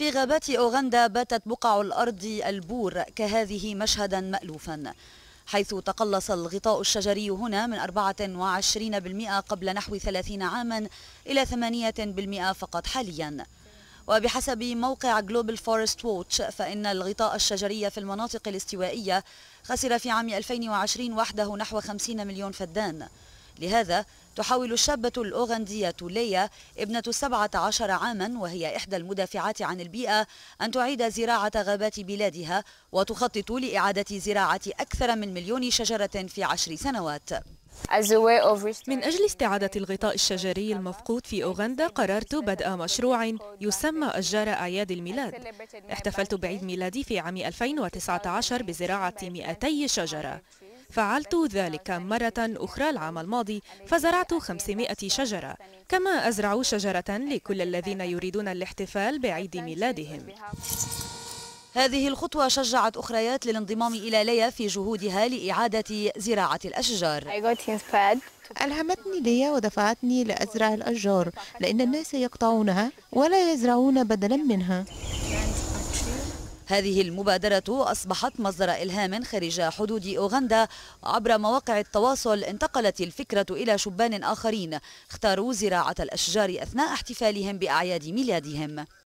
في غابات أوغندا باتت بقع الأرض البور كهذه مشهدا مألوفا، حيث تقلص الغطاء الشجري هنا من 24% قبل نحو 30 عاما إلى 8% فقط حاليا. وبحسب موقع جلوبال فورست ووتش فإن الغطاء الشجري في المناطق الاستوائية خسر في عام 2020 وحده نحو 50 مليون فدان. لهذا تحاول الشابة الأوغندية ليا ابنة 17 عاما وهي إحدى المدافعات عن البيئة أن تعيد زراعة غابات بلادها وتخطط لإعادة زراعة أكثر من 1,000,000 شجرة في 10 سنوات. من أجل استعادة الغطاء الشجري المفقود في أوغندا قررت بدء مشروع يسمى أشجار أعياد الميلاد. احتفلت بعيد ميلادي في عام 2019 بزراعة 200 شجرة. فعلت ذلك مرة أخرى العام الماضي فزرعت 500 شجرة، كما أزرع شجرة لكل الذين يريدون الاحتفال بعيد ميلادهم. هذه الخطوة شجعت أخريات للانضمام إلى ليا في جهودها لإعادة زراعة الأشجار. ألهمتني ليا ودفعتني لأزرع الأشجار لأن الناس يقطعونها ولا يزرعون بدلا منها. هذه المبادرة أصبحت مصدر إلهام خارج حدود أوغندا. عبر مواقع التواصل انتقلت الفكرة إلى شبان آخرين اختاروا زراعة الأشجار أثناء احتفالهم بأعياد ميلادهم.